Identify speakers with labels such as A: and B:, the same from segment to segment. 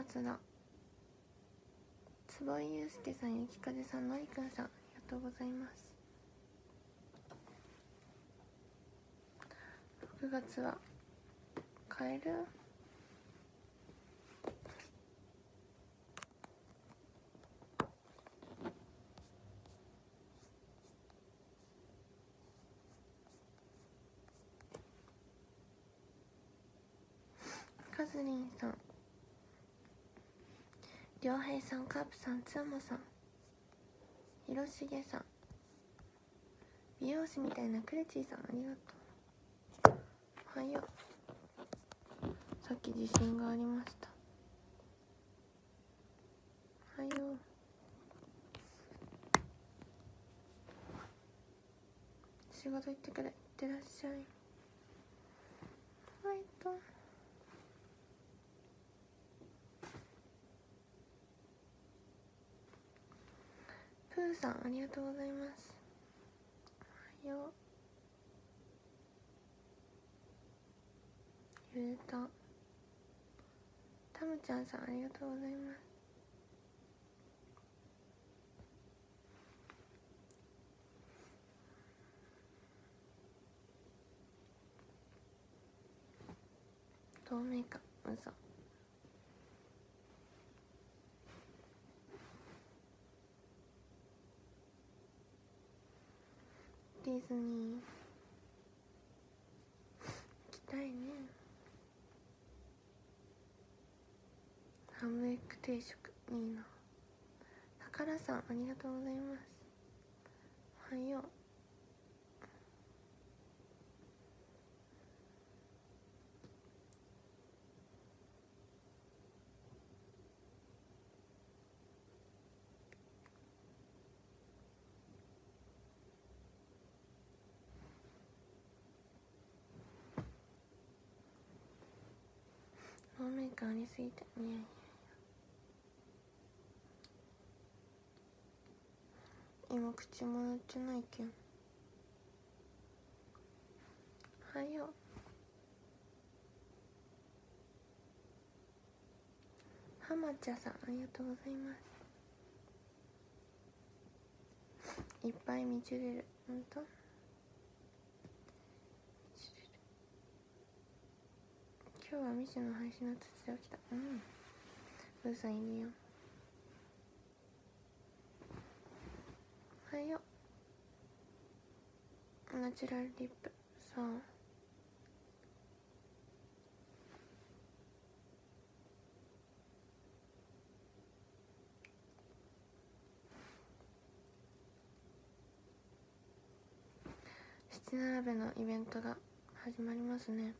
A: 月だ。坪井祐介さん、ゆきかぜさん、のりくんさん、ありがとうございます。6月はカエル。カズリンさん、りょうへいさん、カープさん、つーまさん、ひろしげさん、美容師みたいなクレチーさん、ありがとう。おはよう。さっき地震がありました。おはよう。仕事行ってくれ。行ってらっしゃい。はいと。プーさん、ありがとうございます。おはよう。ゆうた。タムちゃんさん、ありがとうございます。透明感、嘘。ディズニー行きたいね。ハムエッグ定食いいな。宝さん、ありがとうございます。おはよう。透明感ありすぎて、いやいや。今口もやってないけん。おはよう。はまちゃさん、ありがとうございます。いっぱい見ちれる。ほんと？今日はミシの配信の通知で起きた。ブーさんいるよ。おはよう。ナチュラルリップ。そう。七並べのイベントが始まりますね。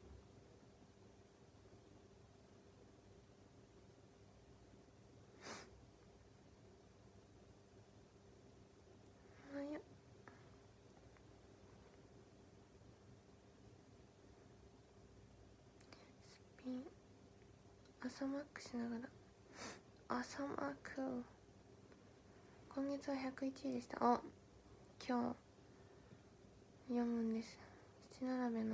A: おはよう。スピン朝マックしながら。朝マック。今月は101位でした。あ、今日読むんです。七並べの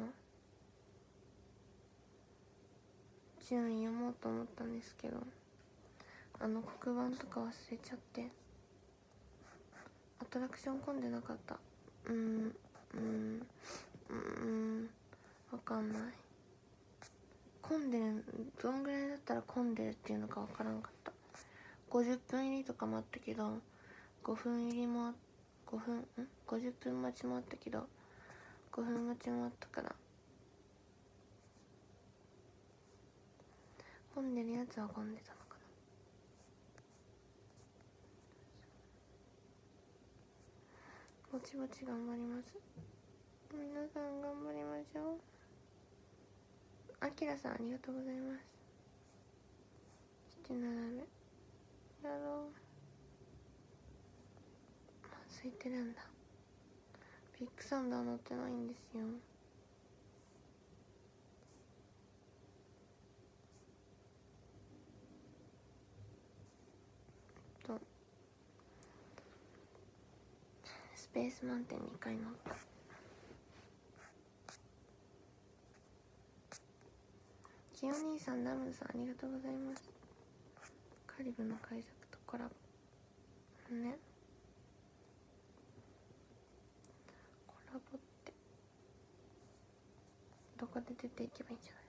A: 順位読もうと思ったんですけど、黒板とか忘れちゃって、アトラクション混んでなかった。わかんない。混んでる、どんぐらいだったら混んでるっていうのかわからんかった。50分入りとかもあったけど、5分入りも50分待ちもあったけど、5分待ちもあったから、混んでるやつは混んでたのかな。ぼちぼち頑張ります。皆さん頑張りましょう。あきらさん、ありがとうございます。七並べやろう。空いてるんだ。ビッグサンダー乗ってないんですよ。スペースマウンテン2回乗った。きよ兄さん、ダムさん、ありがとうございます。 カリブの海賊とコラボね。コラボってどこで出ていけばいいんじゃない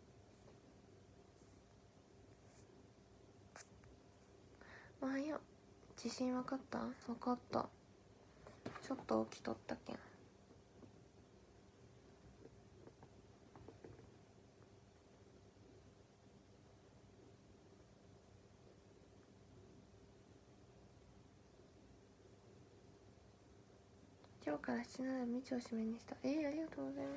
A: の。おはよう。地震分かった？分かった。ちょっと起きとったけん。今日から7なら道を締めにした。ありがとうございます。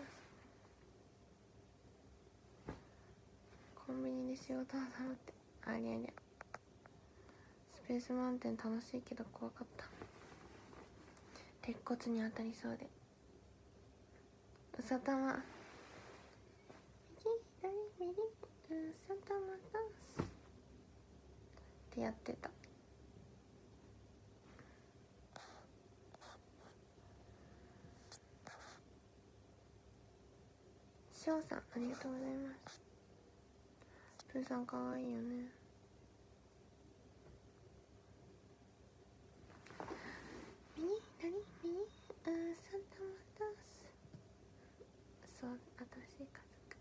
A: コンビニで仕事を頼って。ありゃりゃ。スペースマウンテン楽しいけど怖かった。鉄骨に当たりそうで。うさたま。右左右うさたまダンスってやってた。しょうさんありがとうございます。プーさんかわいいよね。右左右うさたまダンス。そう、新しい家族。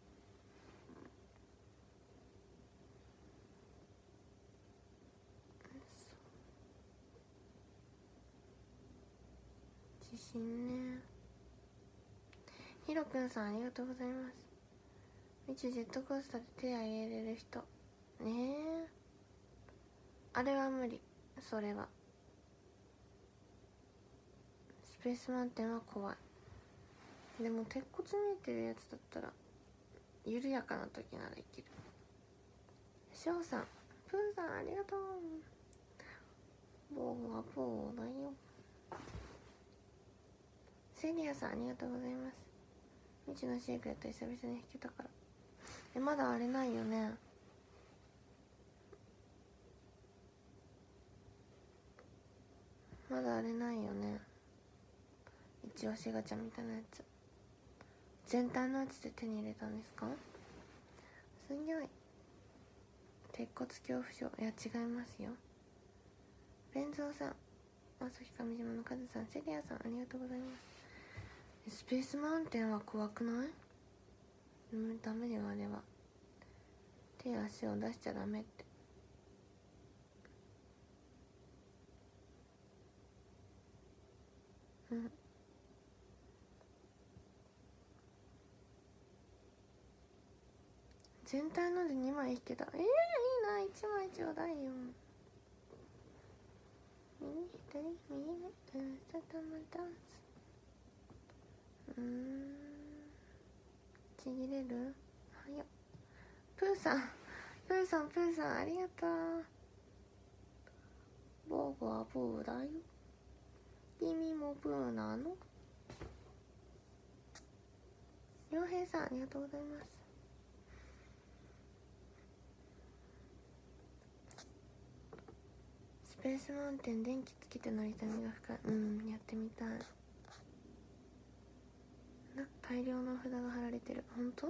A: 自信ね。ひろくんさんありがとうございます。みちジェットコースターで手あげれる人ねえ、あれは無理。それはスペースマウンテンは怖い。でも鉄骨見えてるやつだったら緩やかな時ならいける。しょうさん、プーさんありがとう。ボーはボーだよ。セリアさんありがとうございます。未知のシークレット久々に弾けたから。まだあれないよね。まだあれないよね。一押しガチャみたいなやつ。全体のやつで手に入れたんですか？すごい。鉄骨恐怖症。いや違いますよ。ベンゾーさん、朝日上島のカズさん、セリアさんありがとうございます。スペースマウンテンは怖くない？ダメだよあれは。手や足を出しちゃダメって。全体ので2枚引けた。いいな、1枚ちょうだいよ。右左右さたまダンス。ちぎれる？はよ。プーさんありがとう。ボーはボーだよ。君もブーなの？りょうへいさんありがとうございます。スペースマウンテン電気つけて乗りたみが深い。やってみたい。大量の札が貼られてる。本当？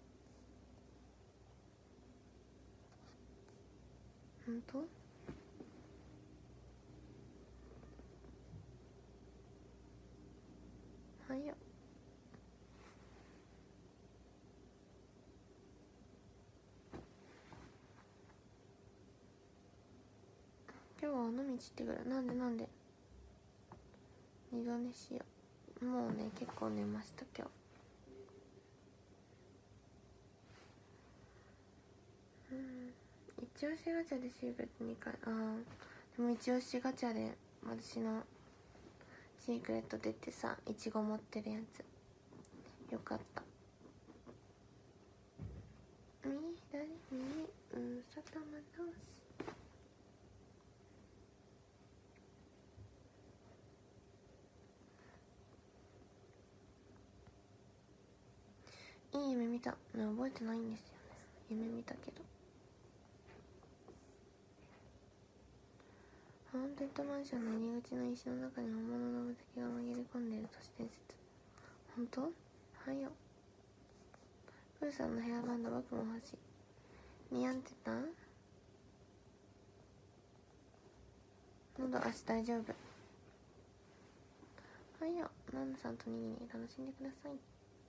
A: 本当？はいよ。今日は尾道行ってくる。なんで二度寝しよう。もうね結構寝ました今日。一押しガチャでシークレット2回。でも一押しガチャで私のシークレット出てさ、いちご持ってるやつよかった。右左右うさたまダンス。いい夢見たね。覚えてないんですよね。夢見たけど。ハウンテッドマンションの入り口の石の中に本物の無敵が紛れ込んでいる都市伝説。本当？はよ。プーさんのヘアバンド僕も欲しい。似合ってた？ 喉足大丈夫。はいよ、ナンさんとにぎに楽しんでください。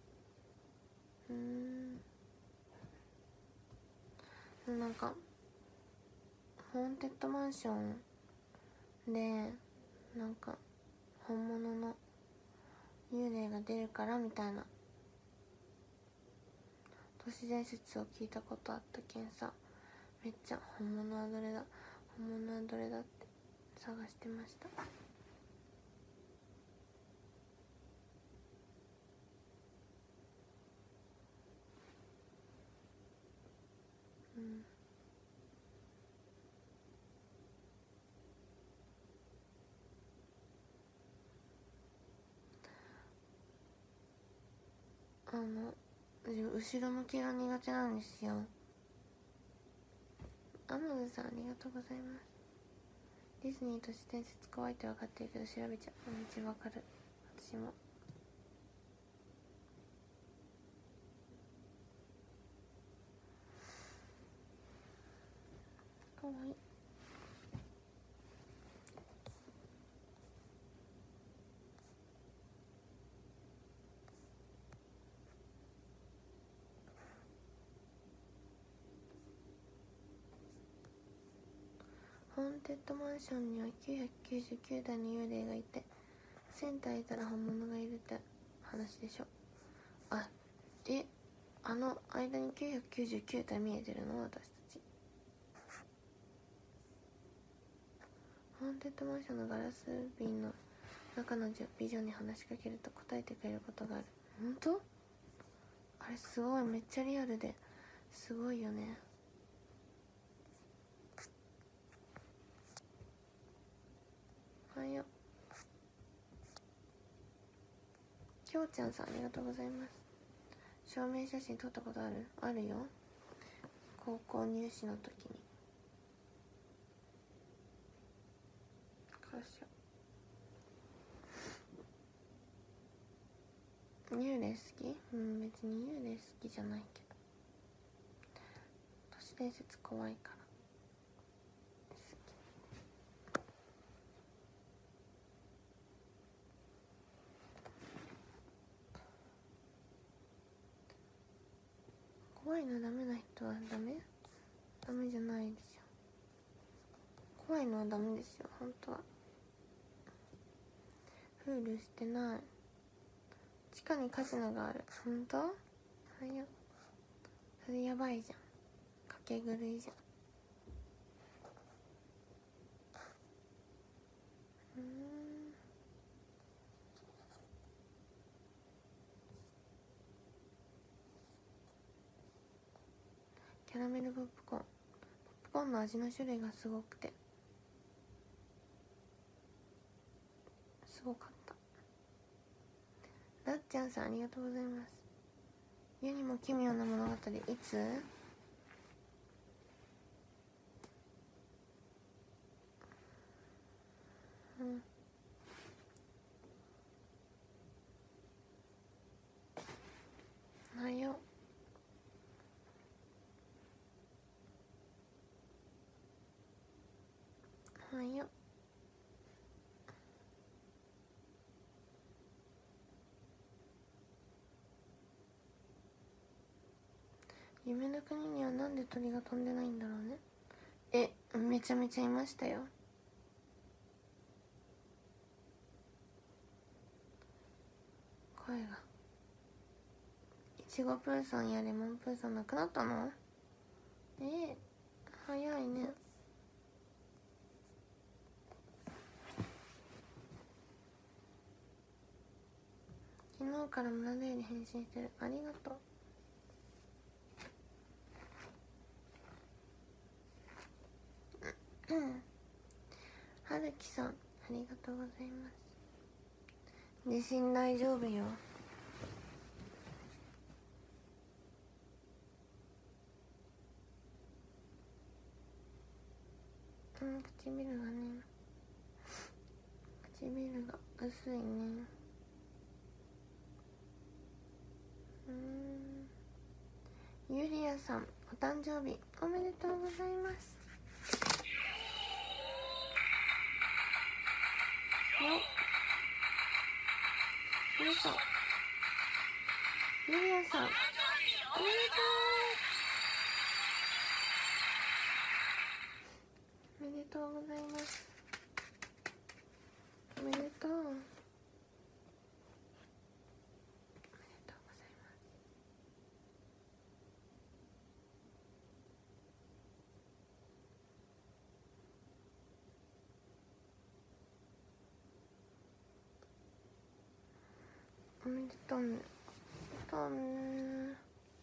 A: なんかホーンテッドマンションでなんか本物の幽霊が出るからみたいな都市伝説を聞いたことあったけんさ、めっちゃ本物はどれだ本物はどれだって探してました。後ろ向きが苦手なんですよ。アマズさんありがとうございます。ディズニー都市伝説怖いって分かってるけど調べちゃう。めっちゃ分かる。私も。かわいい。ホーンテッドマンションには999体の幽霊がいて1000体いたら本物がいるって話でしょ。あの間に999体見えてるの私たち。ホーンテッドマンションのガラス瓶の中の美女に話しかけると答えてくれることがある。本当？あれすごい、めっちゃリアルですごいよね。はいよ、きょうちゃんさんありがとうございます。証明写真撮ったことある？あるよ、高校入試の時に。幽霊好き？別に幽霊好きじゃないけど都市伝説怖いから好き。怖いのダメな人はダメじゃないですよ。怖いのはダメですよ本当は。フールしてない。地下にカジノがある。本当？はいよ、それやばいじゃん、かけ狂いじゃん。キャラメルポップコーンの味の種類がすごくてすごかった。なっちゃんさんありがとうございます。世にも奇妙な物語、いつ？はいよ、はいよ。夢の国にはなんで鳥が飛んでないんだろうね。めちゃめちゃいましたよ。声が。いちごプーさんやレモンプーさんなくなったの？早いね。昨日から村出に返信してる。ありがとう。はるきさんありがとうございます。地震大丈夫よ。唇がね、唇が薄いね。ゆりやさんお誕生日おめでとうございます。 皆さん、ゆりやさん、おめでとう。おめでとうございます。おめでとう。おめでとうございます。おめでとうね。おめでとうね。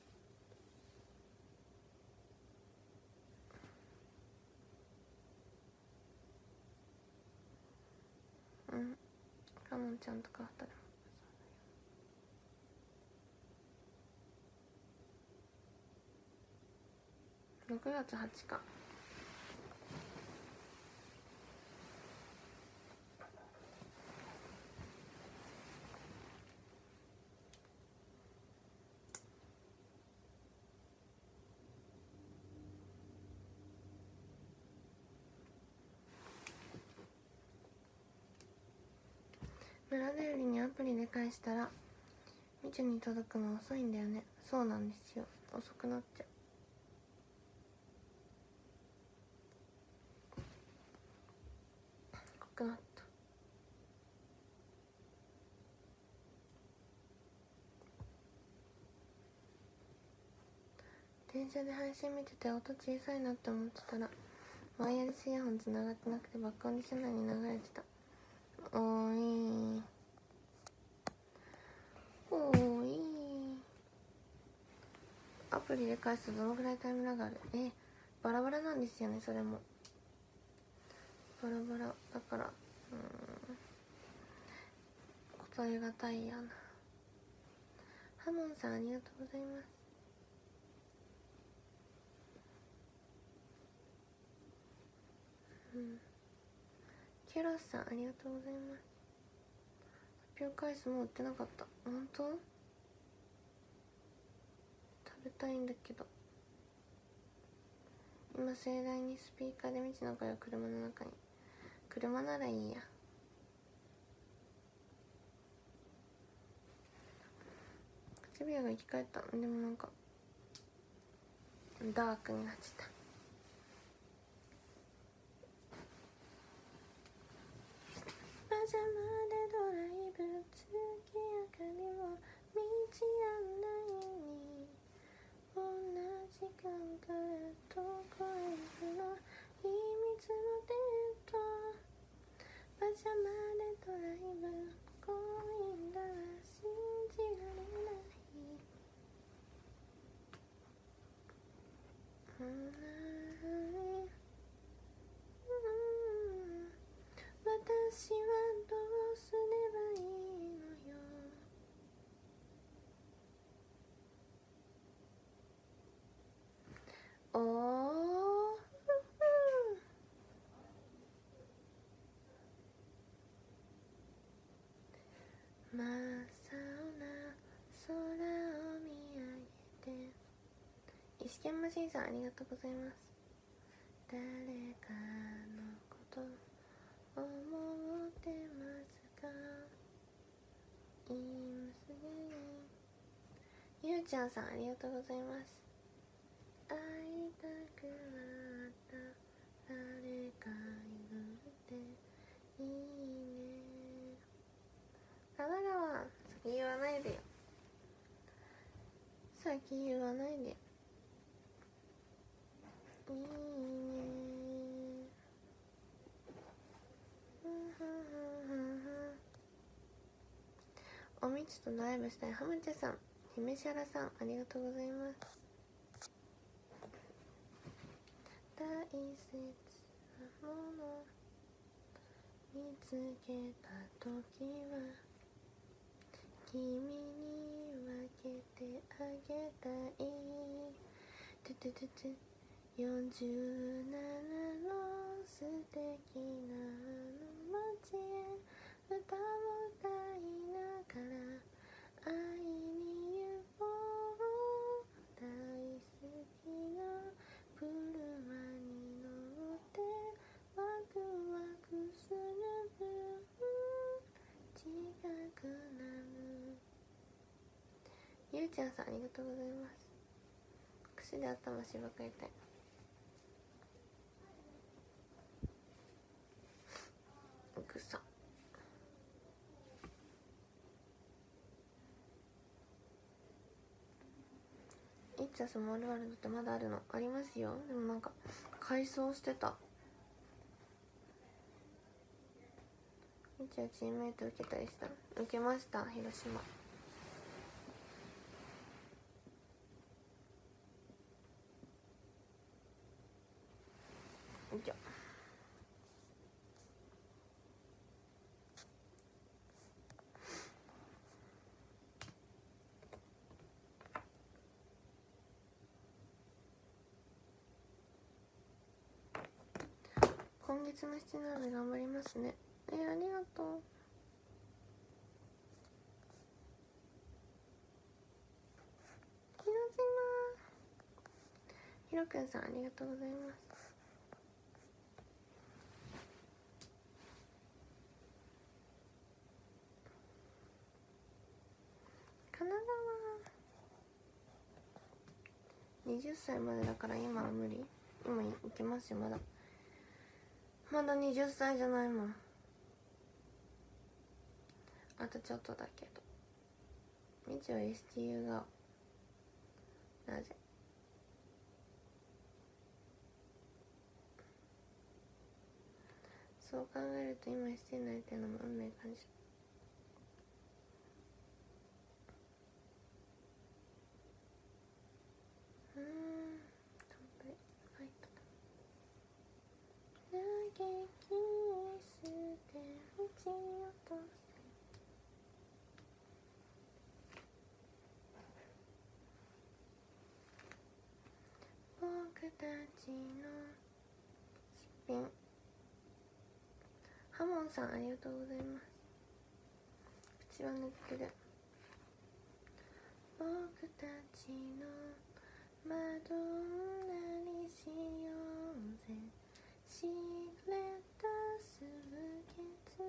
A: うん。かのんちゃんとか2人も。6月8日。村田よりにアプリで返したらみちゅに届くの遅いんだよね。そうなんですよ、遅くなっちゃう。遅くなった。電車で配信見てて音小さいなって思ってたらワイヤレスイヤホン繋がってなくて爆音で車内に流れてた。おーいおーい。アプリで返すとどのぐらいタイムラグある？バラバラなんですよね。それもバラバラだから、答えがたいやな。ハモンさんありがとうございます。ケロスさんありがとうございます。発表回数もう売ってなかった。本当？食べたいんだけど。今盛大にスピーカーで未知の声を車の中に。車ならいいや。唇が生き返った。でもなんかダークになっちゃった。パジャマでドライブ、月明かりも道案内に同じ間からどこへ行くの秘密のデート。パジャマでドライブ、強引だわ信じられない。私はどうすればいいのよ。おー真っ青な空を見上げて。石剣マシンさんありがとうございます。誰かのこと思ってますか？今すぐに。ゆうちゃんさんありがとうございます。会いたくなった誰かいるっていいね。神奈川、先言わないでよ。先言わないでよ。いいね。おみつとドライブしたいハムチャさん、姫シャラさんありがとうございます。大切なもの見つけた時は君に分けてあげたい。てててて47の素敵な街へ歌を歌いながら会いに行こう。大好きな車に乗ってワクワクする分近くなるゆうちゃんさんありがとうございます。櫛で頭しばかりたい。くさいっちゃスモールワールドってまだあるの？ありますよ。でもなんか改装してた。いっちゃチームメイト受けたりした？受けました。広島。以上。今月の7なので頑張りますね。ありがとう。広島ひろくんさんありがとうございます。金沢20歳までだから今は無理。今いけますよ。まだ20歳じゃないもん。あとちょっとだけど。みちお STU がなぜそう考えると今 STU になりたいのも運命感じる。ファイトだ。嘆き捨て打ち落とせ僕たちのスピン。ハモンさんありがとうございます。口は塗ってる。僕たちのマドンナにしようぜ。しれた数月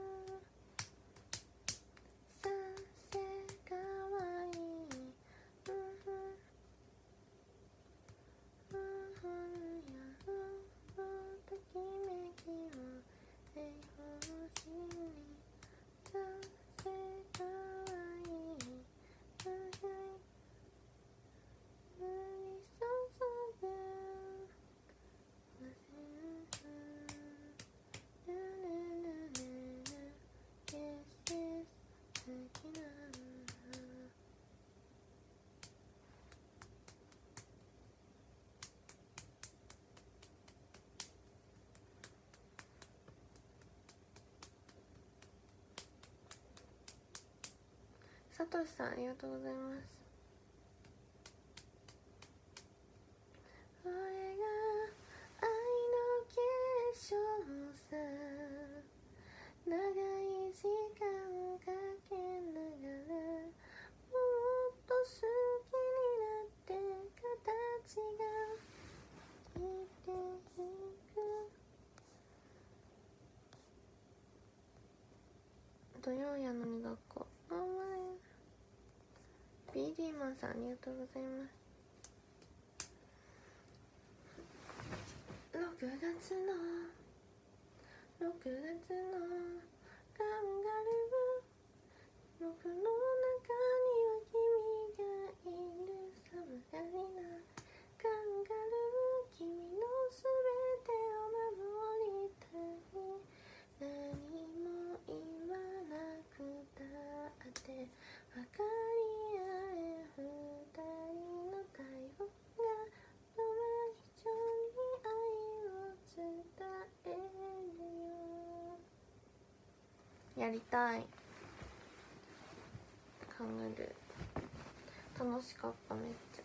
A: させかわいいときめきを平方しにさせかわいい降り注ぐルルルルル Yes yes 好きなんだ。さとしさんありがとうございます。俺が愛の結晶さ、長い時間かけながらもっと好きになって形が似ていく。土曜やのに学校頑張れ。 BD マンさんありがとうございます。6月のカンガルー、僕の中には君がいる。寒がりなカンガルー、君のすべてを守りたい。何も言わなくたって分かり合え二人の対応がとは一緒に愛を伝えるよ。やりたい。考える。楽しかった。めっちゃ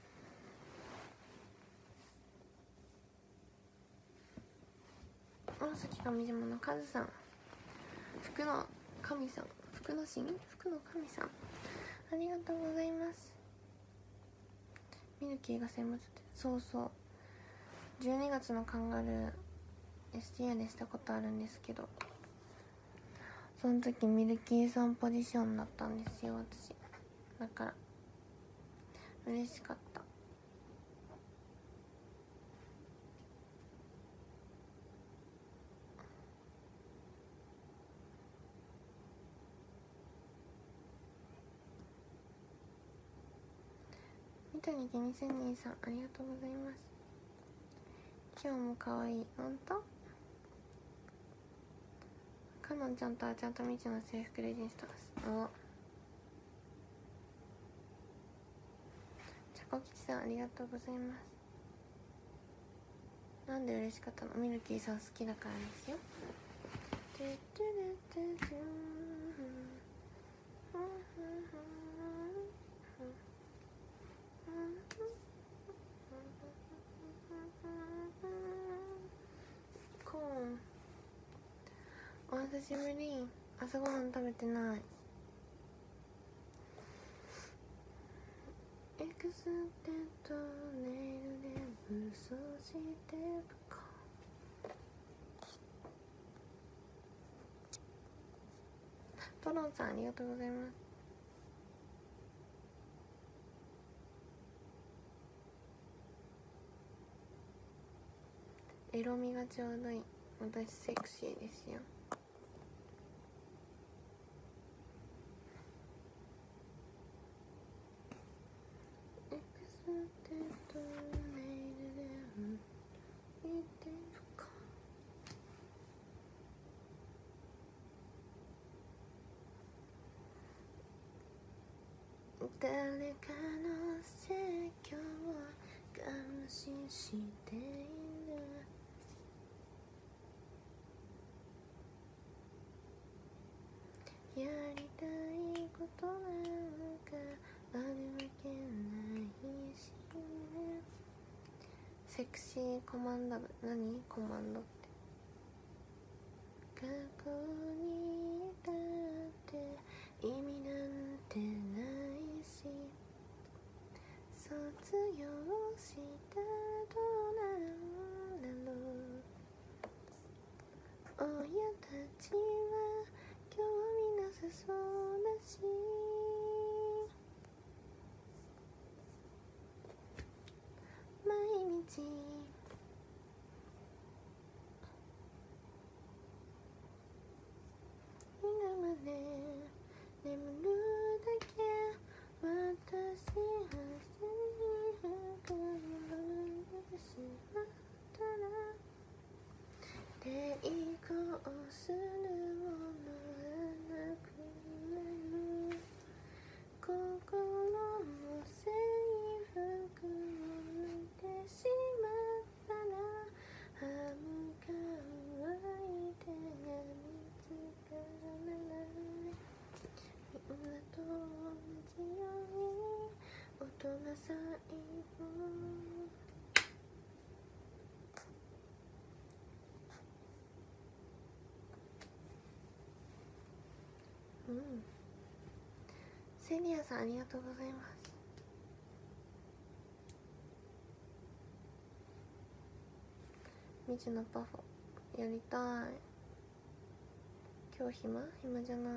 A: 大崎上島のカズさん、福の神さん、福の神、福の神さんありがとうございます。ミルキーが選抜ってそうそう12月のカンガルー STA でしたことあるんですけど、その時ミルキーさんポジションだったんですよ私。だから嬉しかった。三谷君仙人さん、ありがとうございます。今日も可愛い。ほんと？かのんちゃんとあちゃんとみちの制服レジンしてます。お、ちゃこきちさん、ありがとうございます。なんで嬉しかったの？ミルキーさん好きだからですよ。コーン、お久しぶり。朝ごはん食べてない。エクステントネイルで武装してるか。トロンさん、ありがとうございます。色味がちょうどいい。私セクシーですよ。エクステントネイルで見てるか。誰かの説教を感心している。やりたいことなんかあるわけないしね。セクシーコマンダブ、何コマンドって。過去にいたって意味なんてないし、卒業したらどうなるんだろう。親たちは興味なさそうだし、毎日今まで眠るだけ私は制服を脱いでしまったら、抵抗するものはなくなる。心も制服を脱いでしまったら、歯向かう相手が見つからない。みんなと同じように大人最後。うん。セリアさん、ありがとうございます。未知のパフォやりたい。今日暇じゃない。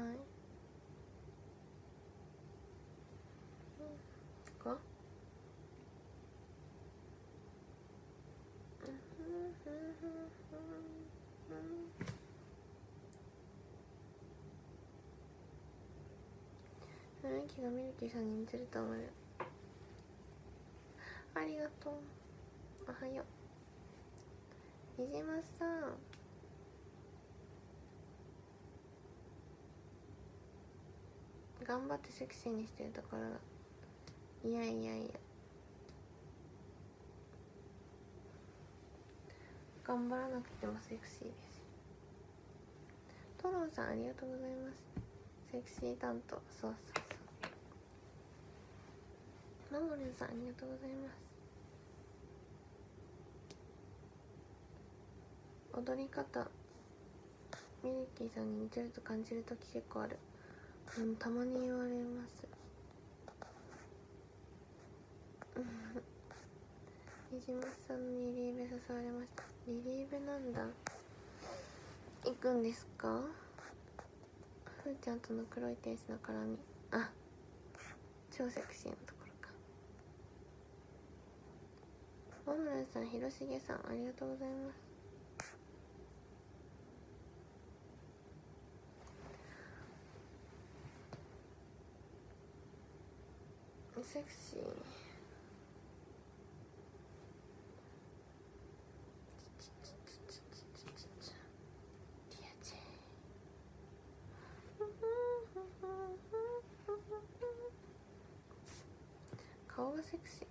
A: か雰囲気がミルキーさんに似てると思う。ありがとう。おはよう。にじまさん、頑張ってセクシーにしてるところだ。いやいやいや、頑張らなくてもセクシーです。トロンさん、ありがとうございます。セクシー担当。そうそうそう。マモルンさん、ありがとうございます。踊り方ミルキーさんに似てると感じるとき結構ある。たまに言われます。にじまさんにリーベ誘われました。リリーベなんだ。行くんですか？ふーちゃんとの黒い天使の絡み。あ、超セクシーなところか。 マムルさん、広重さん、ありがとうございます。セクシー。顔がセクシー。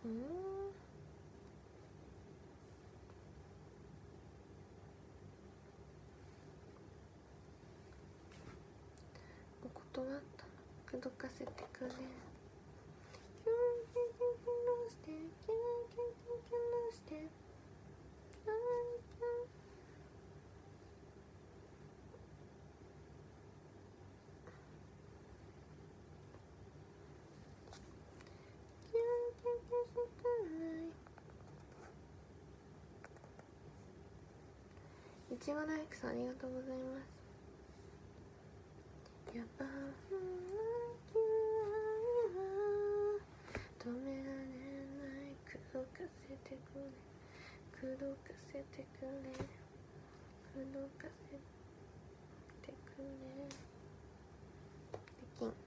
A: 断ったの。口説かせてくれ。いちご大福さん、ありがとうございます。やば止められない、口説かせてくれ、口説かせてくれ、口説かせてくれ。できん。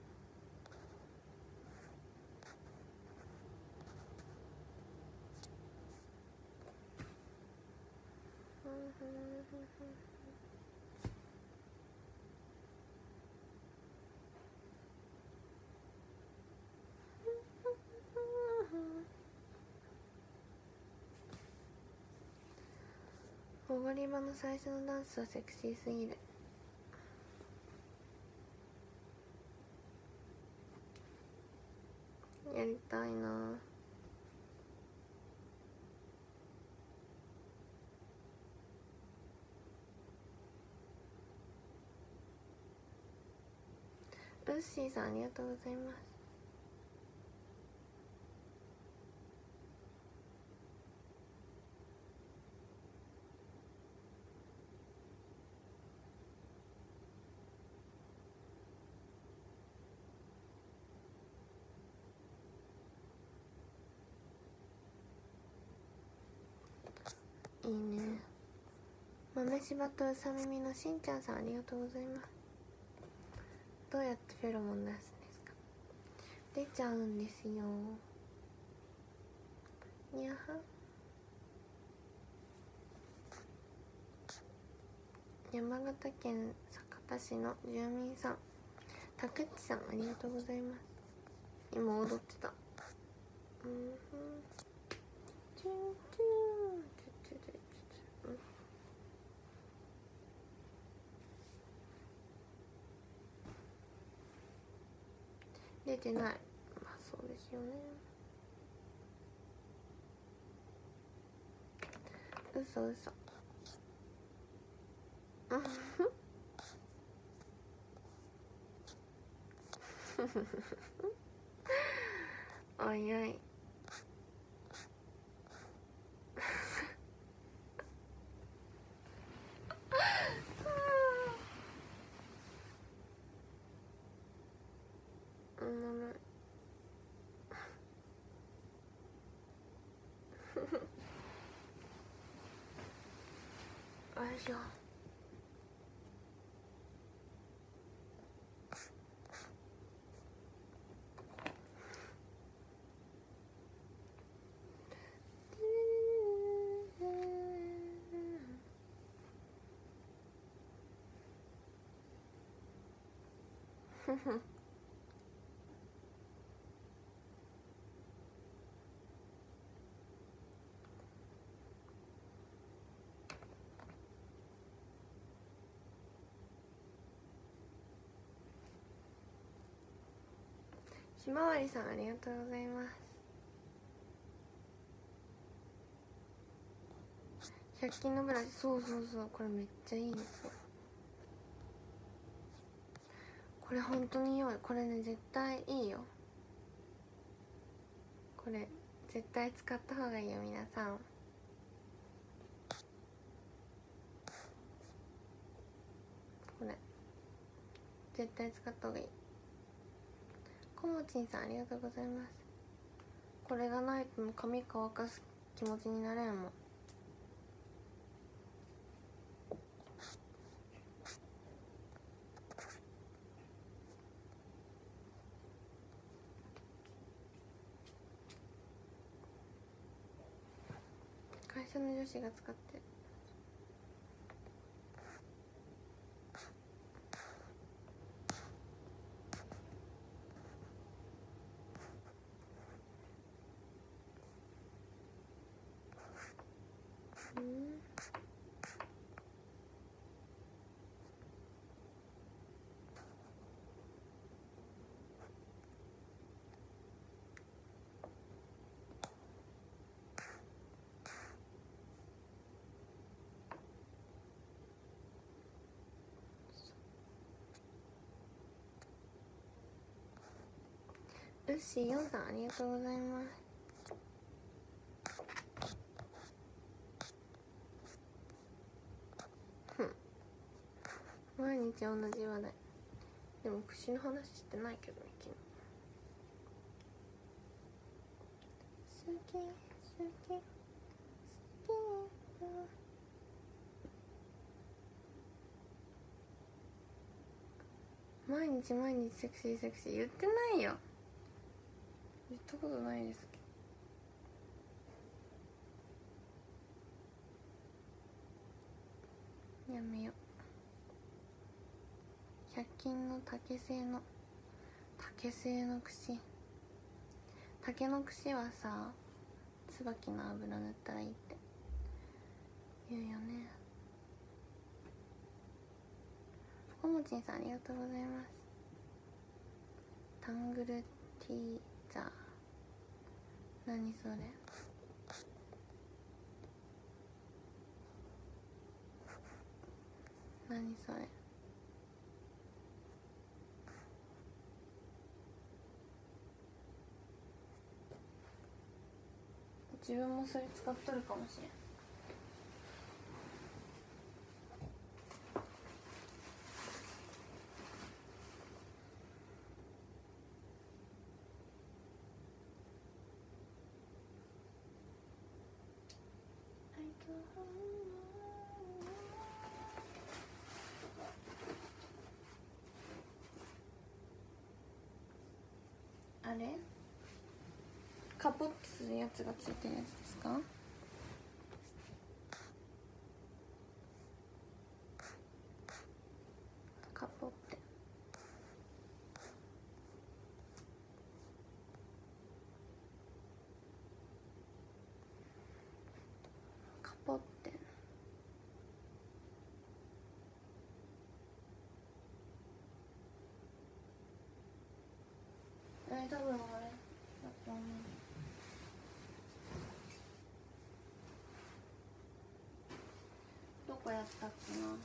A: おごり場の最初のダンスはセクシーすぎる。やりたいな。ウッシーさん、ありがとうございます。いいね。豆柴とうさ耳のしんちゃんさん、ありがとうございます。どうやってフェロモン出すんですか？出ちゃうんですよ。にゃは。山形県酒田市の住民さん、たくっちさん、ありがとうございます。今踊ってた。出てない。まあそうですよね。嘘嘘。おいおい。よいしょ。ひまわりさん、ありがとうございます。100均のブラシ、そうそうそう、これめっちゃいいですよ。これ本当に良い。これね、絶対いいよ。これ絶対使った方がいいよ、皆さん。これ絶対使った方がいい。こもちんさん、ありがとうございます。これがないと髪乾かす気持ちになれんもん。会社の女子が使ってる。うっしー4さんありがとうございます。毎日同じ話題。でも串の話してないけどね、昨日。好き好き好き。毎日毎日セクシーセクシー言ってないよ。言ったことないですけど。やめよ。100均の竹製の串。竹の串はさ、椿の油塗ったらいいって言うよね。こもちんさんありがとうございます。タングルティーザー、何それ。何それ。自分もそれ使っとるかもしれん。あれカポッとするやつがついてるやつですか？カポってカポって多分あれだと思う。どこやったっけな。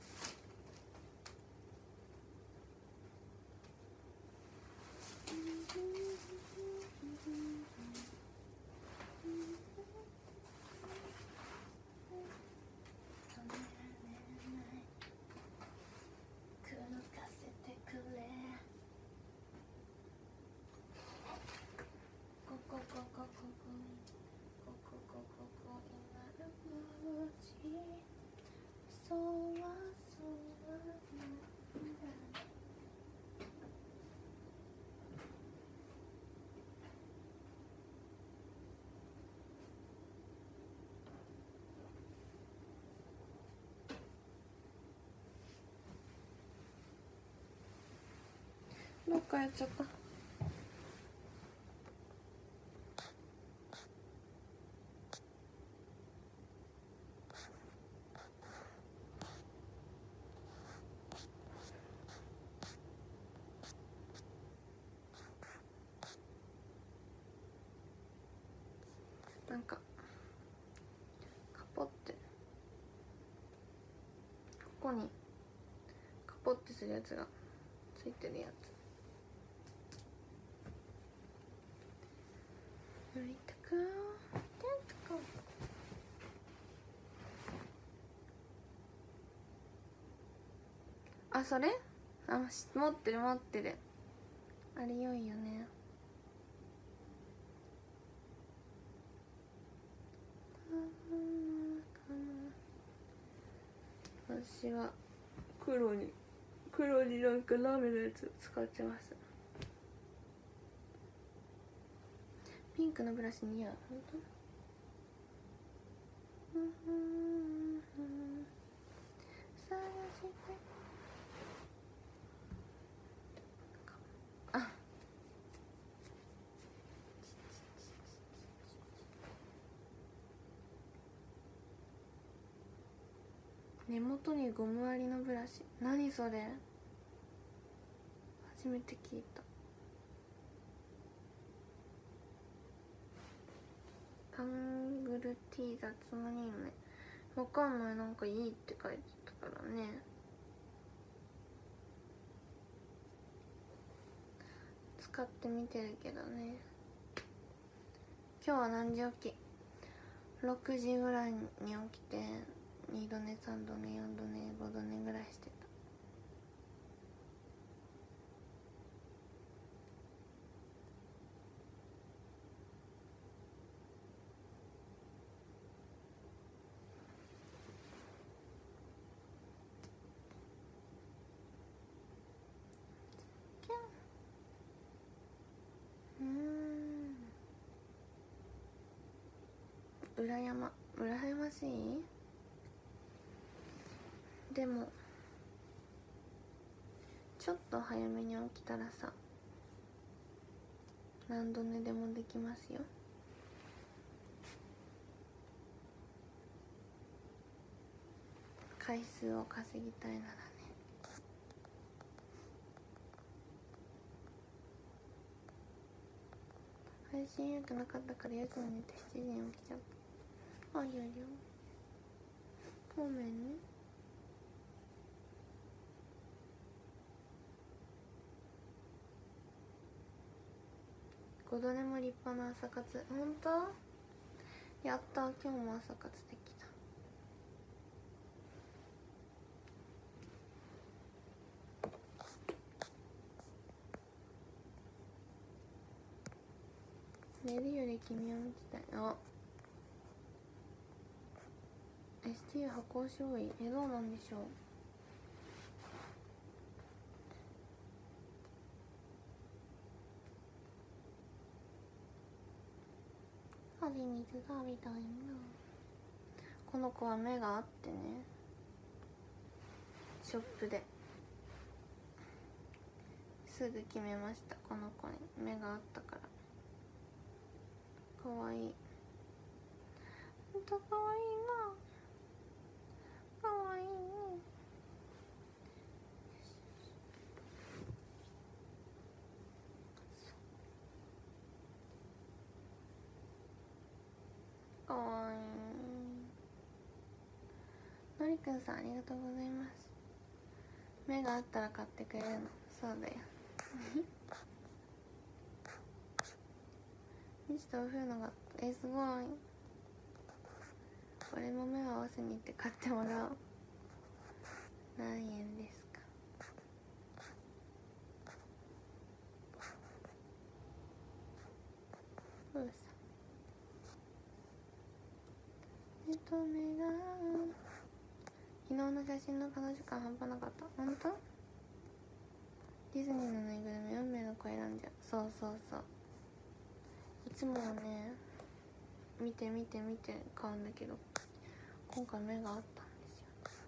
A: どっかやっちゃった。なんかカポってここにカポってするやつがついてるやつ。塗りたくあ、それ持ってる持ってる。あれ良いよね。 私は黒になんかラメのやつ使ってます。ピンクのブラシ似合う。本当？あ、根元にゴムありのブラシ、何それ、初めて聞いた。タングルティー雑の任務、わかんない。なんかいいって書いてたからね。使ってみてるけどね。今日は何時起き？6時ぐらいに起きて2度寝3度寝4度寝5度寝ぐらいしてた。羨ましい。でもちょっと早めに起きたらさ、何度寝でもできますよ。回数を稼ぎたいならね。配信予約なかったから4時に寝て7時に起きちゃった。あ、いやいや、ごめんね。5度寝も立派な朝活。ほんと？やった、今日も朝活できた。寝るより君を見てたい。あ、 ST 発行種多い。どうなんでしょう。味水が浴びたいな。この子は目があってね、ショップですぐ決めました。この子に目があったから。かわいい、ほんとかわいいな。かわいいね。かわいい。のりくんさん、ありがとうございます。目があったら買ってくれるの。そうだよ。ミチとお風呂が、すごい。これも目を合わせに行って買ってもらおう。何円ですか？うさ。目が、昨日の写真の彼女感半端なかった。ほんと？ディズニーのぬいぐるみ運命の子選んじゃう。そうそうそう、いつもはね、見て買うんだけど、今回目があったんですよ。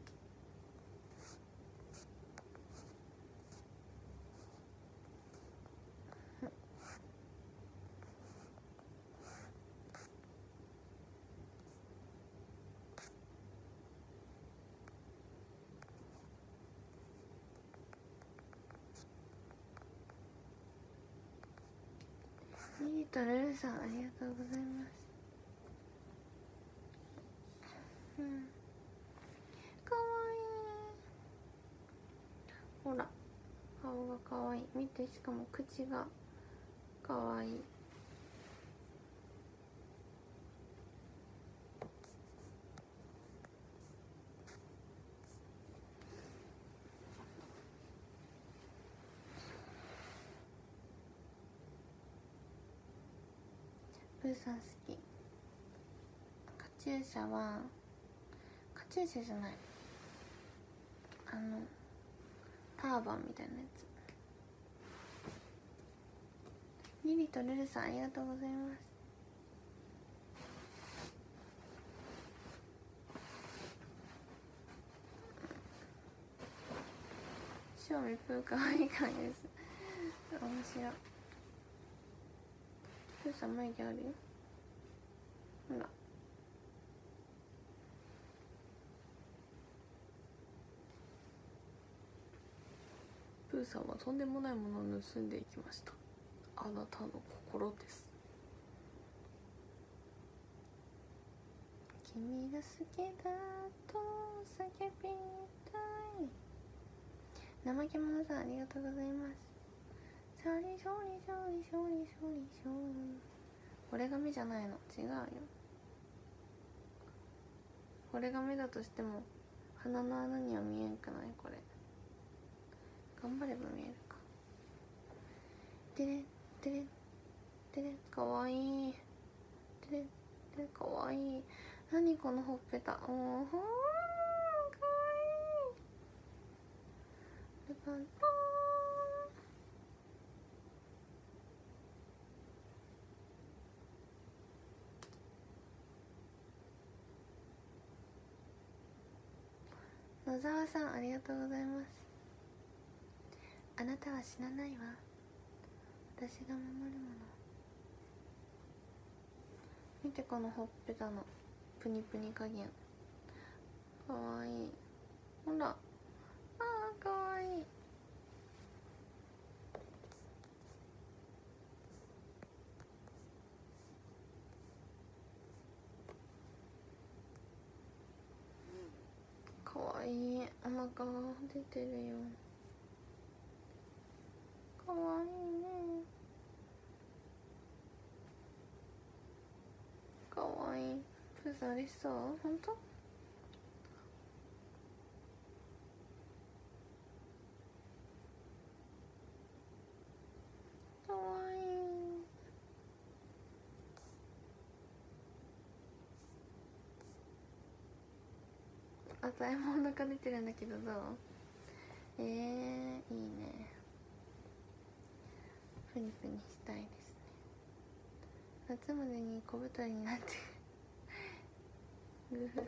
A: ミリとルルさん、ありがとうございます。うん、かわいい。ほら、顔がかわいい。見て、しかも口がかわいい。プーさん好き。カチューシャじゃない、 ターバンみたいなやつ。リリとルルさんありがとうございます。ショーミプーかわいい感じです。面白い。プーさん眉毛あるよ。ほら。プーさんはとんでもないものを盗んでいきました。あなたの心です。君が好きだと叫びたい。怠け者さんありがとうございます。ショリショリショリショリショリショリ。これが目じゃないの。違うよ。これが目だとしても鼻の穴には見えんくない？これ頑張れば見えるか。てれてれてれ、かわいい。てれてれ、かわいい。何このほっぺた。おー、かわいい。ルパンポーン。野沢さんありがとうございます。あなたは死なないわ。私が守るもの。見てこのほっぺたのプニプニ加減。かわいい。ほら、あーかわいい。かわいい。お腹が出てるよ。かわいいね。かわいい。プーさん嬉しそう？ほんと？かわいい。あたいもお腹出てるんだけどどう？いいね。プニプニしたいですね。夏までに小太りになってグフ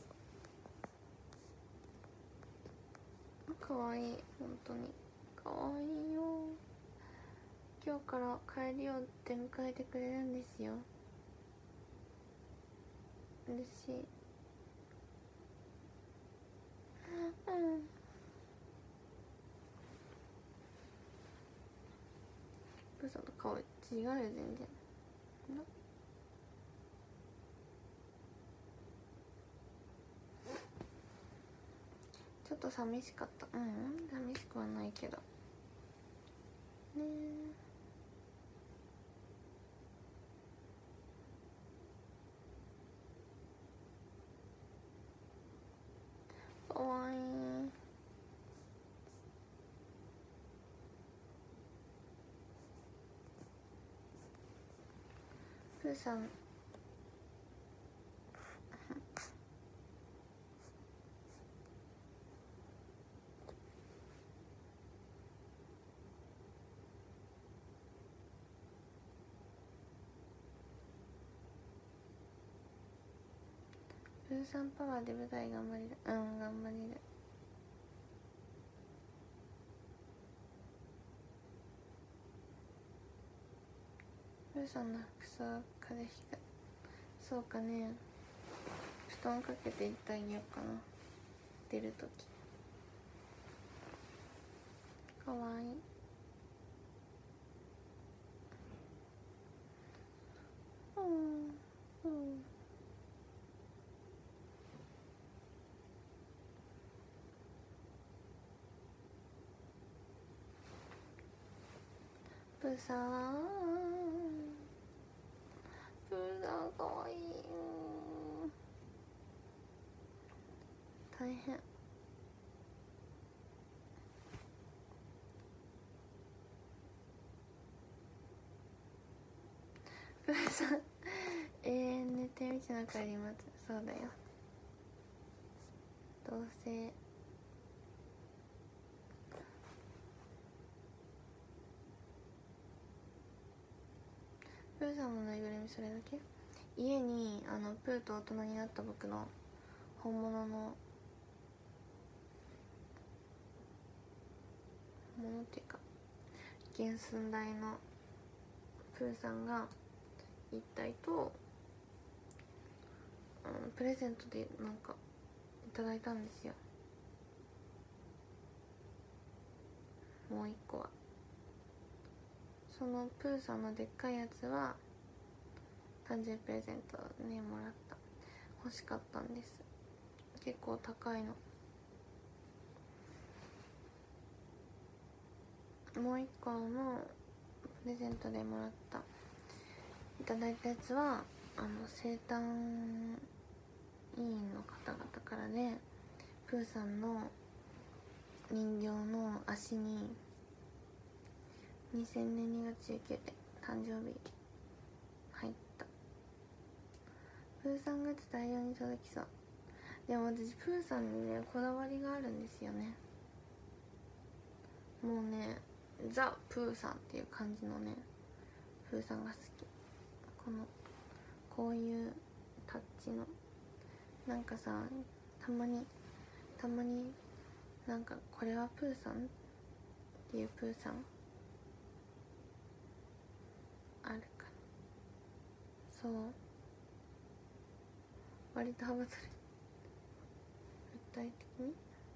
A: フ。かわいい。本当にかわいいよ。今日から帰りを出迎えてくれるんですよ。嬉しい。うん。プーさんと顔違うよ全然。ちょっと寂しかった。寂しくはないけどね。かわいい。プーさんプーさんパワーで舞台頑張れる。頑張れる。プーさんの服装風邪ひく。そうかね。布団かけていってあげようかな、出るとき。かわいい。プーさん、プーさんかわいい。大変。プーさん永遠寝てみちの帰り待つ。そうだよ。どうせプーさんのぬいぐるみそれだけ。家にプーと大人になった僕の本物のものっていうか原寸大のプーさんが一体と、プレゼントでなんかいただいたんですよ。もう一個はそのプーさんのでっかいやつは誕生日プレゼントねもらった。欲しかったんです。結構高いの。もう一個のプレゼントでもらったいただいたやつは生誕委員の方々からね、プーさんの人形の足に2000年2月19で誕生日入った。プーさんグッズ大量に届きそう。でも私プーさんにねこだわりがあるんですよね。もうねザ・プーさんっていう感じのねプーさんが好き。こういうタッチのなんかさ、たまになんかこれはプーさんっていうプーさんあるかな。そう割と幅取る具体的に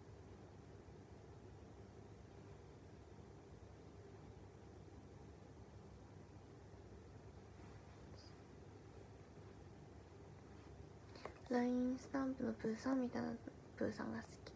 A: LINE スタンプのプーさんみたいなプーさんが好き。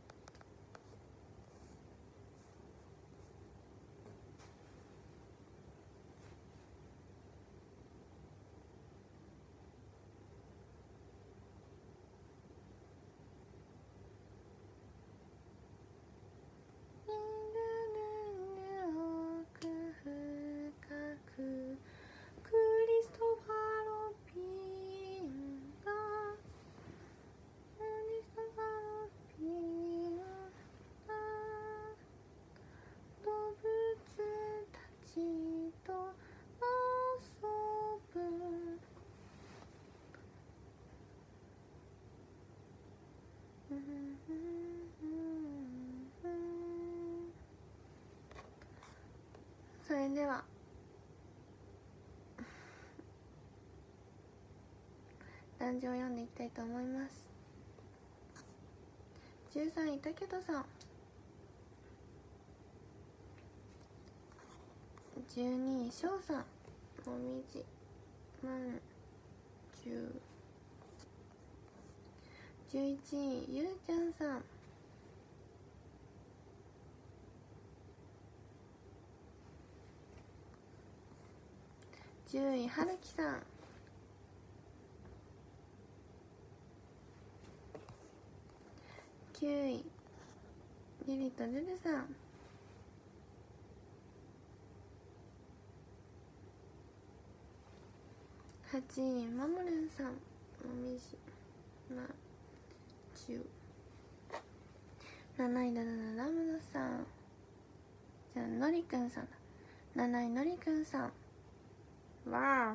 A: 奥深くクリストファー・ロビンが動物たちと遊ぶ。それでは漢字を読んでいきたいと思います。13位竹田さん、12位翔さん、もみじまんじゅう、11位ゆうちゃんさん、10位はるきさん、9位リリとルルさん、8位まもるんさん、もみじまじゅう、7位ダダダラムノさん、じゃあのりくんさんだ、7位のりくんさん、わ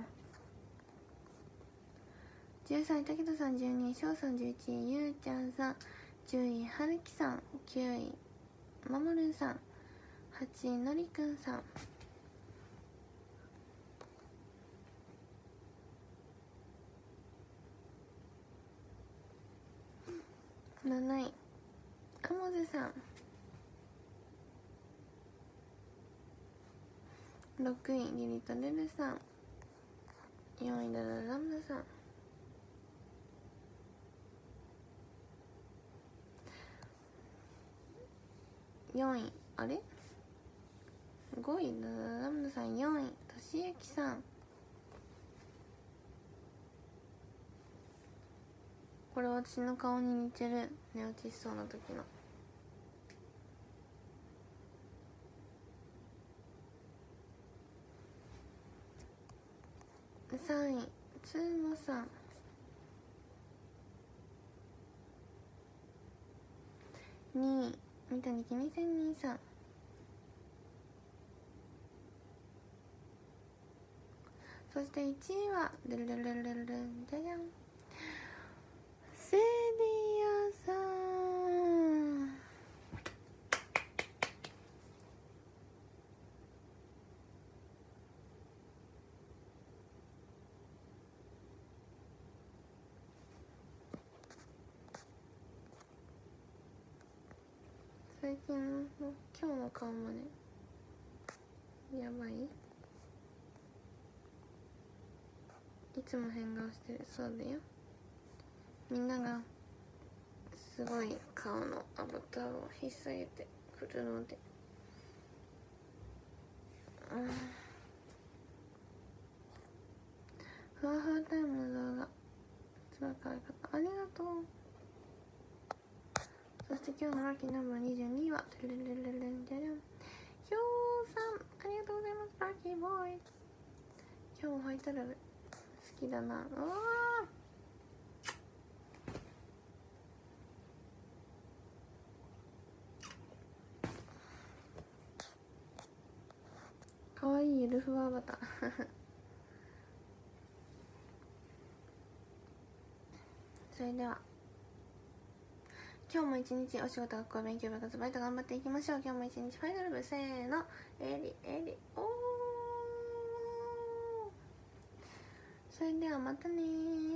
A: ー。13位たけとさん、12位しょうさん、11位ゆうちゃんさん、10位はるきさん、9位まもるんさん、8位のりくんさん、7位あもぜさん、6位リリとルルさん、4位ダダラムダさん、4位あれ5位ダダラムダさん、4位としゆきさん。これ私の顔に似てる、寝落ちしそうな時の。3位つーもさん、2位三谷きみせんにんさん、 そして1位はデルデルデルデルデルじゃじゃん、セディアさん。最近の今日の顔もねやばい、いつも変顔してるそうだよ。みんながすごい顔のアバターを引っ提げてくるので、ふわふわタイムの動画一番可愛かった、ありがとう。そして今日のラッキーナンバー22はテレレレレレンジャレン、ひょうさんありがとうございます。ラッキーボーイ、今日もファイトラブ好きだな。うわーかわいいルフアバターそれでは今日も一日お仕事、学校、勉強、部活、バイト頑張っていきましょう。今日も一日ファイナル部、せーの、エリエリおー。それではまたねー。